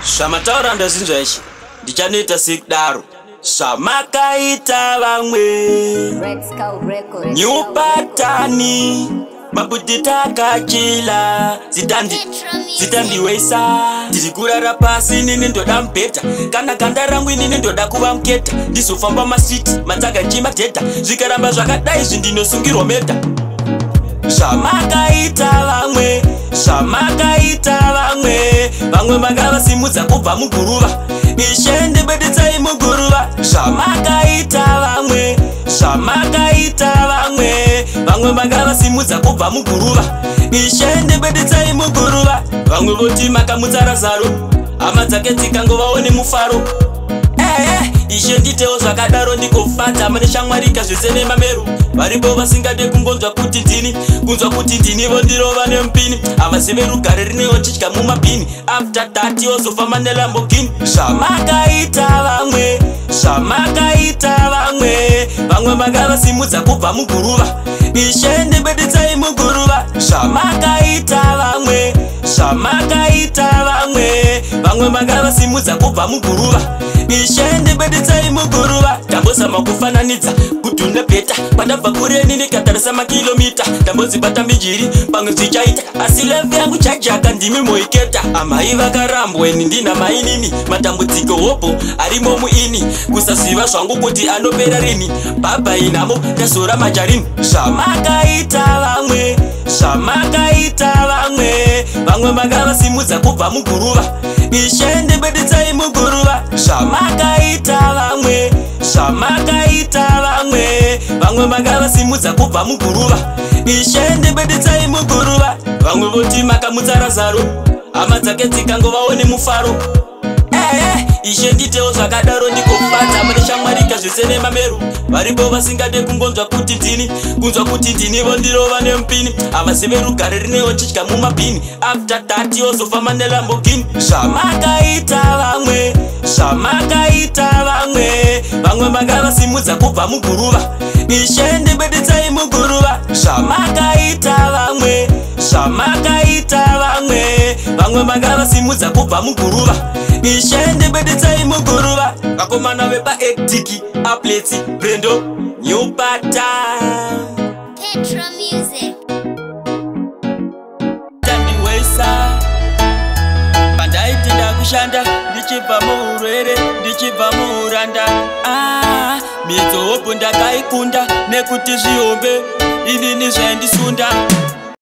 Zvamataura ndazinzwa ichi ndichanoita sekudaro zvamakaita vamwe New Patani mabuti takachila zitandiwesa ndiri kurara pasi inini ndoda mubhedha kana ganda rangu inini ndoda kuva muketa ndizofamba masiti matsagachima-dhedha zvikaramba zvakadai zvindinosungirwa medha zvamakaita vamwe makavasimudza kubva muguruva ishende bedetsai muguruva zvamakaita vamwe makavasimudza kubva muguruva ishende bedetsai muguruva vamwe voti makamutsa Razaro hama dzake dzikangovaone mufaro ishe nditewo zvakadaro ndikofata mane shamwarika zvese nemamero varipo vasingade kungonzwa kuti ndini kunzwa kuti ndini vondirova nemupini havazive rugare rinewo chitya mumapini after 30 wozofamba neLambogini zvamakaita vamwe makavasimudza kubva muguruva ishende bedetsai muguruva zvamakaita vamwe makavasimudza kubva muguruva ishende bedetsai muguruva ndambozama kufananidza kudhuna bheta pandabva kureni ndikatarisa makilomita ndambozibata mijiri pamwe zvichaita asi levu yangu chajaka ndimi moiketa amai vakarambwa ini ndina mainini matambudziko hopo arimo muini kusaziva zvangu kuti anopera rini bhabha inamo ndazora majarini zvamakaita vamwe makavasimudza kubva muguruva ishende bedetsai muguruva zvamakaita vamwe makavasimudza kubva muguruva ishende bedetsai muguruva vamwe voti makamutsa Razaro hama dzake dzikangovaone mufaro ishe nditewo zvakadaro ndikofata mane shamwarika zvese nemamero varipo vasingade kungonzwa kuti ndini kunzwa kuti ndini vondirova nemupini havazive rugare rinewo chitya mumapini after 30 wozofamba neLambogini zvamakaita vamwe makavasimudza kubva muguruva ishende bedetsai muguruva zvamakaita vamwe makavasimudza kubva muguruva ishende bedetsai muguruva vakomana vepaEdiki Apletsi Brendo New Patani Petra Music tandiwesa pandaiti ndakushanda ndichibva muurwere ndichibva muuranda midzohopo ndakaikunda nekuti zvihombe inini zvaindisunda